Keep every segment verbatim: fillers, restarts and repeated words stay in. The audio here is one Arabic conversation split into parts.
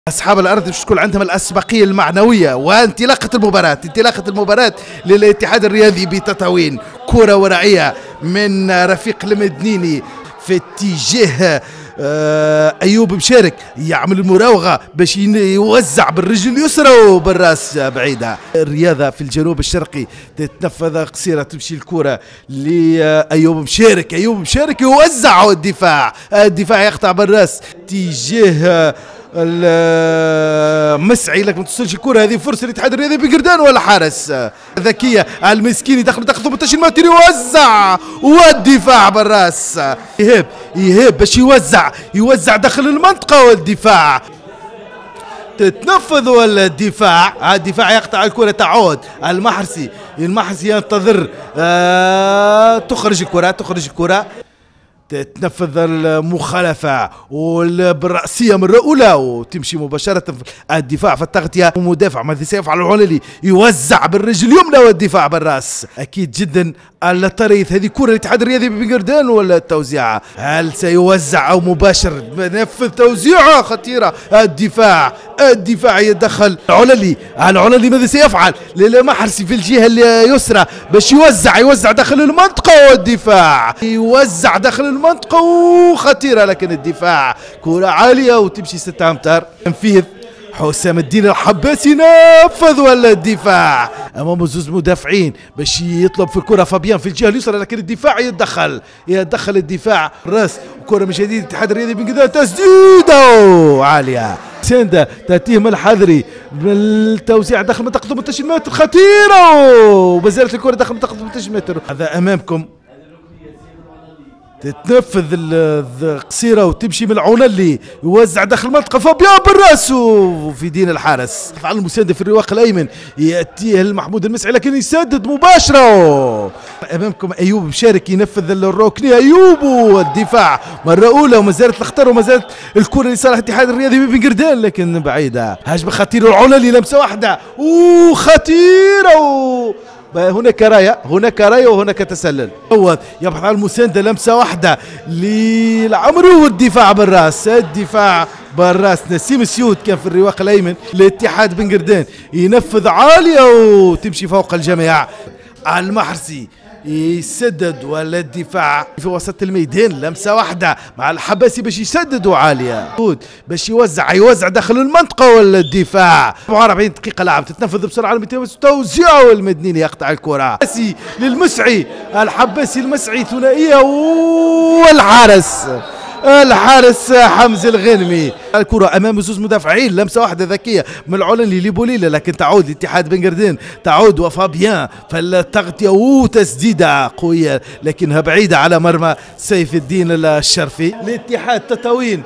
أصحاب الأرض باش تكون عندهم الأسبقية المعنوية وانطلاقة المباراة، انطلاقة المباراة للاتحاد الرياضي بتطاوين. كرة ورعية من رفيق المدنيني في اتجاه آه أيوب مشارك، يعمل المراوغة باش يوزع بالرجل اليسرى وبالراس بعيدة. الرياضة في الجنوب الشرقي تتنفذ قصيرة، تمشي الكرة لأيوب مشارك، أيوب مشارك يوزع الدفاع، الدفاع يقطع بالراس اتجاه المسعي، لكن ما توصلش الكرة. هذه فرصة للاتحاد الرياضي بقردان ولا حارس ذكية المسكين يدخل داخل ثمانية عشر متر يوزع والدفاع بالراس. يهاب يهاب باش يوزع يوزع داخل المنطقة والدفاع تتنفذ والدفاع الدفاع يقطع الكرة، تعود المحرسي المحرسي ينتظر آه تخرج الكرة تخرج الكرة تنفذ المخالفة بالرأسية مرة أولى وتمشي مباشرة في الدفاع في التغطية. ومدافع ماذا سيفعل العللي؟ يوزع بالرجل اليمنى والدفاع بالرأس. أكيد جدا الطريث، هذه كرة الاتحاد الرياضي بقردان ولا التوزيعة؟ هل سيوزع أو مباشر؟ نفذ توزيعة خطيرة، الدفاع الدفاع يدخل العللي العللي ماذا سيفعل؟ للمحرسي في الجهة اليسرى باش يوزع يوزع داخل المنطقة والدفاع يوزع داخل المنطقة وخطيرة، لكن الدفاع كرة عالية وتمشي ستة أمتار. تنفيذ حسام الدين الحباسي نفذ ولا الدفاع امامه زوز مدافعين باش يطلب في الكره فابيان في الجهه اليسرى، لكن الدفاع يتدخل يتدخل الدفاع راس. كره من جديد الاتحاد الرياضي بن قردان، تسديده عاليه سنده تاتيهم الحذري بالتوزيع داخل منطقه ثمانية عشر متر خطيره وبزالت الكره داخل منطقه ثمانية عشر متر. هذا امامكم تتنفذ القصيرة وتمشي من العونلي يوزع داخل المنطقة فابيان بالراس وفي دين الحارس. فعل المساندة في الرواق الأيمن يأتيه المحمود المسعي لكن يسدد مباشرة. أمامكم أيوب مشارك ينفذ الركنية، أيوب والدفاع مرة أولى وما زالت الخطر وما زالت الكرة لصالح الاتحاد الرياضي بن قردان لكن بعيدة. هجمة خطيرة العونلي لمسة واحدة وخطيرة و... هناك راية هناك راية وهناك تسلل. عوض يبحث عن المساندة، لمسة واحدة للعمرو والدفاع بالراس الدفاع بالراس. نسيم السيود كان في الرواق الأيمن للاتحاد بن قردان ينفذ عالية وتمشي فوق الجميع. المحرسي يسدد ولا الدفاع في وسط الميدان، لمسة واحدة مع الحباسي باش يسددوا عالية باش يوزع يوزع داخل المنطقة ولا الدفاع. أربعين دقيقة لعب تتنفذ بسرعة توزيع والمدنيني يقطع الكرة للمسعي الحباسي المسعي ثنائية والحارس الحارس حمزة الغنمي. الكرة أمام زوز مدافعين، لمسة واحدة ذكية من العلني لبوليلة لكن تعود لاتحاد بن قردان، تعود وفابيان فالتغطية وتسديدة قوية لكنها بعيدة على مرمى سيف الدين الشرفي. الاتحاد تطاوين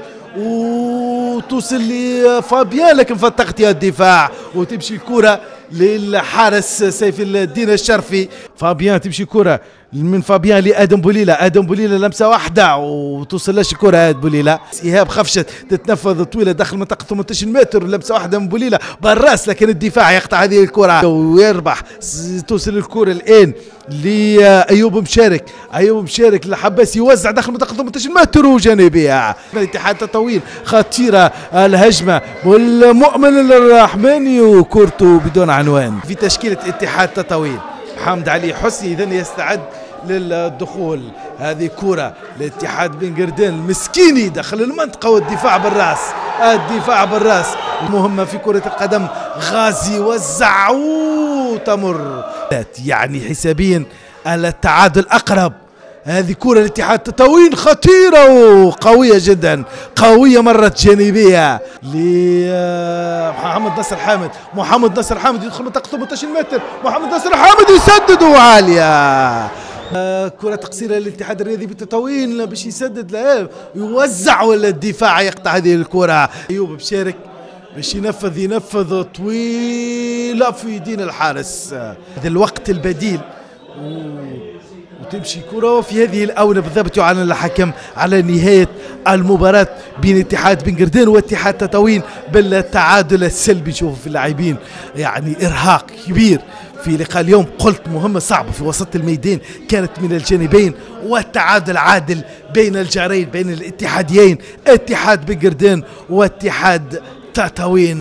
وتوصل لفابيان لكن في التغطية الدفاع وتمشي الكرة للحارس سيف الدين الشرفي. فابيان تمشي كرة من فابيان لادم بوليلة، ادم بوليلة لمسه واحده وتوصلش الكره اد بوليلة. ايهاب خفشت تتنفذ طويله داخل منطقه ثمانية عشر متر، لمسه واحده من بوليلة بالراس لكن الدفاع يقطع هذه الكره ويربح. توصل الكره الان لايوب مشارك، ايوب مشارك لحباس يوزع داخل منطقه ثمانية عشر متر وجانبيه. الاتحاد تطويل خطيره الهجمه والمؤمن الرحماني وكورته بدون عنوان في تشكيله اتحاد تطويل. محمد علي حسني اذا يستعد للدخول. هذه كرة للاتحاد بن قردان المسكيني داخل المنطقة والدفاع بالراس الدفاع بالراس. المهمة في كرة القدم غازي وزع وتمر يعني حسابيا التعادل أقرب. هذه كرة الاتحاد تطاوين خطيرة وقوية جدا، قوية مرت جانبية لمحمد نصر حامد. محمد نصر حامد يدخل منطقة ثمانية عشر متر، محمد نصر حامد يسدد عالية. آه كرة قصيرة للاتحاد الرياضي بالتطاوين باش يسدد لا يوزع ولا الدفاع يقطع هذه الكرة. أيوب مشارك باش ينفذ ينفذ طويلة في دين الحارس. هذا الوقت البديل وتمشي كرة في هذه الآونة بالضبط يعلن الحكم على نهاية المباراة بين اتحاد بن قردان واتحاد تطاوين بالتعادل السلبي. شوفوا في اللاعبين يعني إرهاق كبير في لقاء اليوم. قلت مهمة صعبة في وسط الميدان كانت من الجانبين والتعادل عادل بين الجارين بين الاتحاديين اتحاد بن قردان واتحاد التاتاوين